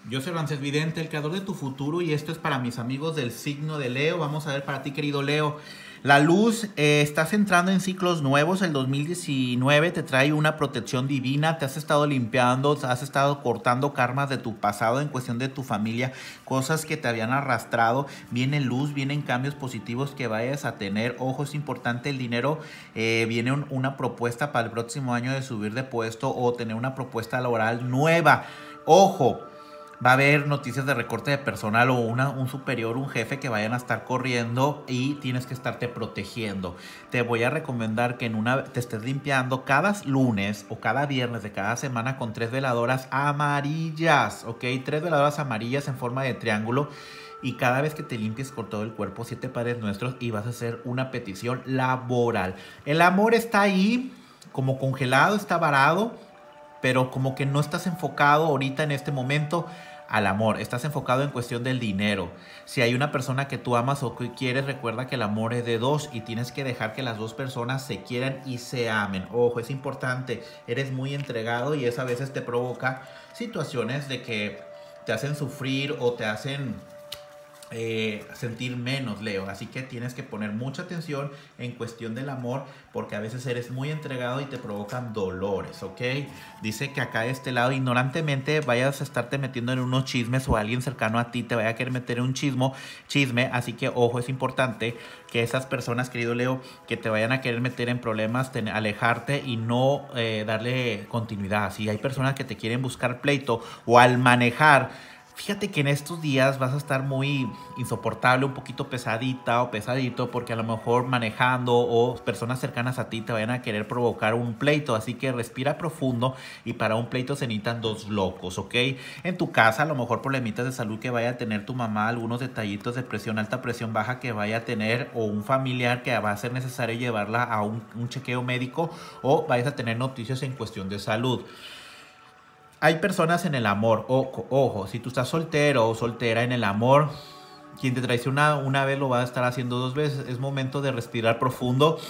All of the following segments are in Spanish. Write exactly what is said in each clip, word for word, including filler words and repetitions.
Yo soy Ramsés Vidente, el creador de tu futuro, y esto es para mis amigos del signo de Leo. Vamos a ver para ti, querido Leo. La luz, eh, estás entrando en ciclos nuevos. El dos mil diecinueve te trae una protección divina. Te has estado limpiando, has estado cortando karmas de tu pasado en cuestión de tu familia, cosas que te habían arrastrado. Viene luz, vienen cambios positivos que vayas a tener. Ojo, es importante el dinero. Eh, viene un, una propuesta para el próximo año de subir de puesto o tener una propuesta laboral nueva. Ojo. Va a haber noticias de recorte de personal o una, un superior, un jefe que vayan a estar corriendo y tienes que estarte protegiendo. Te voy a recomendar que en una te estés limpiando cada lunes o cada viernes de cada semana con tres veladoras amarillas, ¿ok? Tres veladoras amarillas en forma de triángulo. Y cada vez que te limpies por todo el cuerpo, siete Padres Nuestros, y vas a hacer una petición laboral. El amor está ahí, como congelado, está varado, pero como que no estás enfocado ahorita en este momento al amor, estás enfocado en cuestión del dinero. Si hay una persona que tú amas o que quieres, recuerda que el amor es de dos y tienes que dejar que las dos personas se quieran y se amen. Ojo, es importante, eres muy entregado y eso a veces te provoca situaciones de que te hacen sufrir o te hacen Eh, sentir menos, Leo. Así que tienes que poner mucha atención en cuestión del amor, porque a veces eres muy entregado y te provocan dolores, ¿ok? Dice que acá de este lado ignorantemente vayas a estarte metiendo en unos chismes o alguien cercano a ti te vaya a querer meter en un chismo, chisme. Así que ojo, es importante que esas personas, querido Leo, que te vayan a querer meter en problemas, te, alejarte y no eh, darle continuidad. Si hay personas que te quieren buscar pleito o al manejar, fíjate que en estos días vas a estar muy insoportable, un poquito pesadita o pesadito, porque a lo mejor manejando o personas cercanas a ti te vayan a querer provocar un pleito. Así que respira profundo, y para un pleito se necesitan dos locos, ¿ok? En tu casa a lo mejor problemitas de salud que vaya a tener tu mamá, algunos detallitos de presión alta, presión baja que vaya a tener, o un familiar que va a ser necesario llevarla a un, un chequeo médico, o vayas a tener noticias en cuestión de salud. Hay personas en el amor, ojo, ojo, si tú estás soltero o soltera en el amor, quien te traiciona una vez lo va a estar haciendo dos veces. Es momento de respirar profundo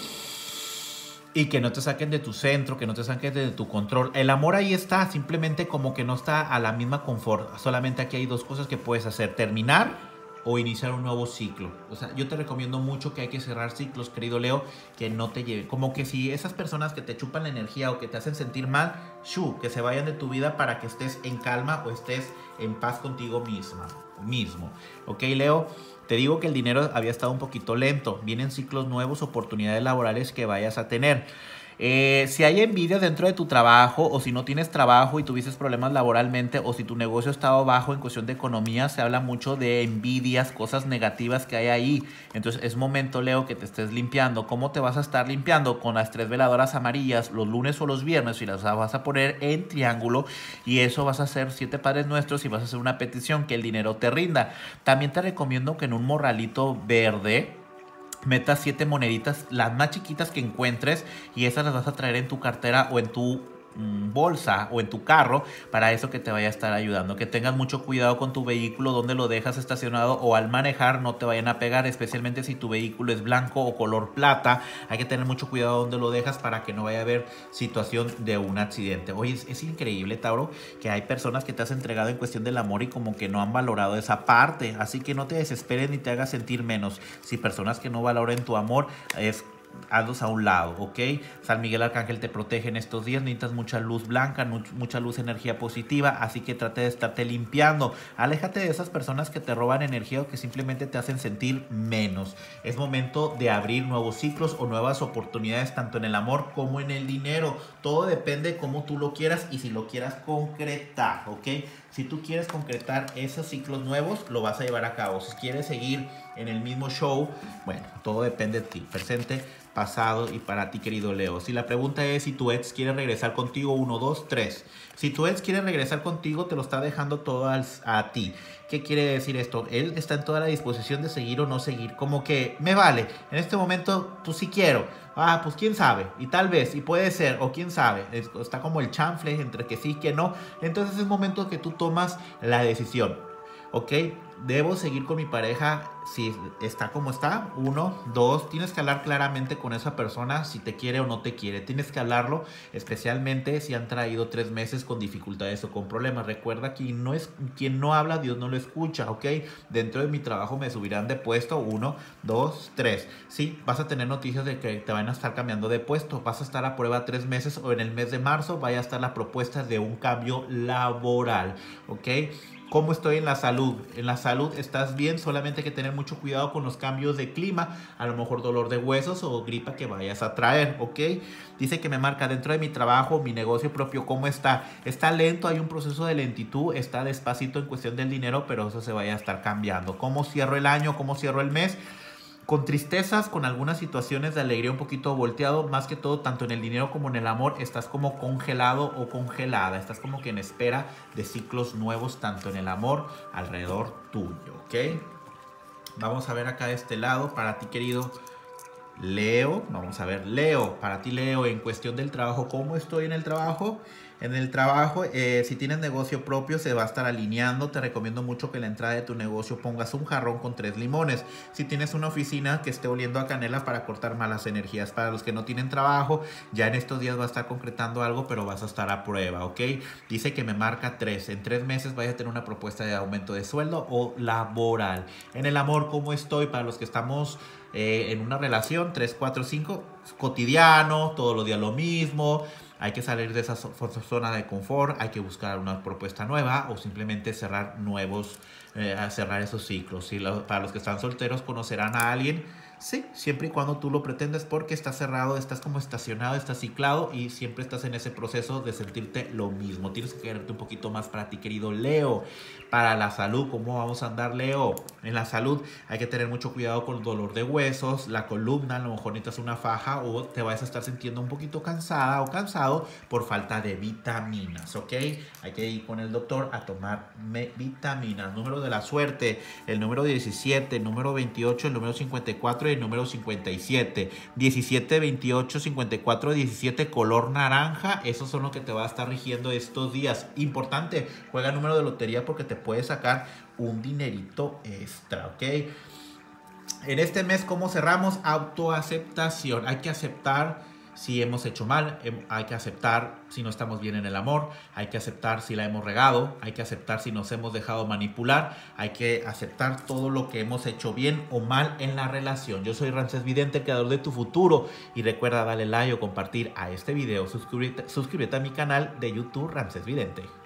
y que no te saquen de tu centro, que no te saquen de tu control. El amor ahí está, simplemente como que no está a la misma confort. Solamente aquí hay dos cosas que puedes hacer: terminar o iniciar un nuevo ciclo. O sea, yo te recomiendo mucho que hay que cerrar ciclos, querido Leo, que no te lleven. Como que si esas personas que te chupan la energía o que te hacen sentir mal, shu, que se vayan de tu vida para que estés en calma o estés en paz contigo misma, mismo. Ok, Leo, te digo que el dinero había estado un poquito lento. Vienen ciclos nuevos, oportunidades laborales que vayas a tener. Eh, si hay envidia dentro de tu trabajo, o si no tienes trabajo y tuviste problemas laboralmente, o si tu negocio ha estado bajo en cuestión de economía, se habla mucho de envidias, cosas negativas que hay ahí. Entonces es momento, Leo, que te estés limpiando. ¿Cómo te vas a estar limpiando? Con las tres veladoras amarillas los lunes o los viernes, y las vas a poner en triángulo, y eso vas a hacer siete Padres Nuestros y vas a hacer una petición que el dinero te rinda. También te recomiendo que en un morralito verde metas siete moneditas, las más chiquitas que encuentres, y esas las vas a traer en tu cartera o en tu mmm, bolsa o en tu carro, para eso que te vaya a estar ayudando. Que tengas mucho cuidado con tu vehículo, donde lo dejas estacionado, o al manejar no te vayan a pegar, especialmente si tu vehículo es blanco o color plata. Hay que tener mucho cuidado donde lo dejas para que no vaya a haber situación de un accidente. Oye, es, es increíble, Tauro, que hay personas que te has entregado en cuestión del amor y como que no han valorado esa parte. Así que no te desesperes ni te hagas sentir menos. Si personas que no valoren tu amor, es hazlos a un lado, ¿ok? San Miguel Arcángel te protege en estos días. Necesitas mucha luz blanca, mucha luz, energía positiva, así que trate de estarte limpiando. Aléjate de esas personas que te roban energía o que simplemente te hacen sentir menos. Es momento de abrir nuevos ciclos o nuevas oportunidades, tanto en el amor como en el dinero. Todo depende de cómo tú lo quieras y si lo quieras concretar, ¿ok? Si tú quieres concretar esos ciclos nuevos, lo vas a llevar a cabo. Si quieres seguir en el mismo show, bueno, todo depende de ti. Presente, pasado y para ti, querido Leo. Si la pregunta es si tu ex quiere regresar contigo, uno, dos, tres. Si tu ex quiere regresar contigo, te lo está dejando todo al, a ti. ¿Qué quiere decir esto? Él está en toda la disposición de seguir o no seguir. Como que me vale. En este momento, pues sí quiero. Ah, pues quién sabe. Y tal vez, y puede ser, o quién sabe. Está como el chanfle entre que sí y que no. Entonces es momento que tú tomas la decisión. ¿Ok? ¿Debo seguir con mi pareja si está como está? Uno, dos, tienes que hablar claramente con esa persona si te quiere o no te quiere. Tienes que hablarlo, especialmente si han traído tres meses con dificultades o con problemas. Recuerda que no es, quien no habla, Dios no lo escucha, ¿ok? Dentro de mi trabajo me subirán de puesto. Uno, dos, tres. Sí, vas a tener noticias de que te van a estar cambiando de puesto. Vas a estar a prueba tres meses o en el mes de marzo vaya a estar la propuesta de un cambio laboral, ¿ok? ¿Cómo estoy en la salud? En la salud estás bien, solamente hay que tener mucho cuidado con los cambios de clima, a lo mejor dolor de huesos o gripa que vayas a traer, ¿ok? Dice que me marca dentro de mi trabajo, mi negocio propio, ¿cómo está? Está lento, hay un proceso de lentitud, está despacito en cuestión del dinero, pero eso se vaya a estar cambiando. ¿Cómo cierro el año? ¿Cómo cierro el mes? Con tristezas, con algunas situaciones de alegría un poquito volteado, más que todo, tanto en el dinero como en el amor, estás como congelado o congelada, estás como que en espera de ciclos nuevos, tanto en el amor alrededor tuyo, ¿ok? Vamos a ver acá de este lado, para ti querido Leo, vamos a ver, Leo, para ti Leo, en cuestión del trabajo, ¿cómo estoy en el trabajo? En el trabajo, eh, si tienes negocio propio, se va a estar alineando. Te recomiendo mucho que en la entrada de tu negocio pongas un jarrón con tres limones. Si tienes una oficina, que esté oliendo a canela para cortar malas energías. Para los que no tienen trabajo, ya en estos días va a estar concretando algo, pero vas a estar a prueba, ¿ok? Dice que me marca tres. En tres meses vaya a tener una propuesta de aumento de sueldo o laboral. En el amor, ¿cómo estoy? Para los que estamos eh, en una relación, tres, cuatro, cinco, cotidiano, todos los días lo mismo. Hay que salir de esa zona de confort, hay que buscar una propuesta nueva o simplemente cerrar nuevos, eh, cerrar esos ciclos. Si lo, para los que están solteros, conocerán a alguien, sí, siempre y cuando tú lo pretendes, porque estás cerrado, estás como estacionado, estás ciclado y siempre estás en ese proceso de sentirte lo mismo. Tienes que quererte un poquito más para ti, querido Leo. Para la salud, ¿cómo vamos a andar, Leo? En la salud hay que tener mucho cuidado con el dolor de huesos, la columna, a lo mejor necesitas una faja o te vas a estar sintiendo un poquito cansada o cansado por falta de vitaminas, ¿ok? Hay que ir con el doctor a tomar vitaminas. Número de la suerte, el número diecisiete, el número veintiocho, el número cincuenta y cuatro y el número cincuenta y siete. diecisiete, veintiocho, cincuenta y cuatro, diecisiete, color naranja. Esos son los que te va a estar rigiendo estos días. Importante, juega el número de lotería porque te puede sacar un dinerito extra, ¿ok? En este mes, ¿cómo cerramos? Autoaceptación. Hay que aceptar si hemos hecho mal, hay que aceptar si no estamos bien en el amor, hay que aceptar si la hemos regado, hay que aceptar si nos hemos dejado manipular, hay que aceptar todo lo que hemos hecho bien o mal en la relación. Yo soy Ramsés Vidente, el creador de tu futuro, y recuerda darle like o compartir a este video, suscríbete, suscríbete a mi canal de YouTube Ramsés Vidente.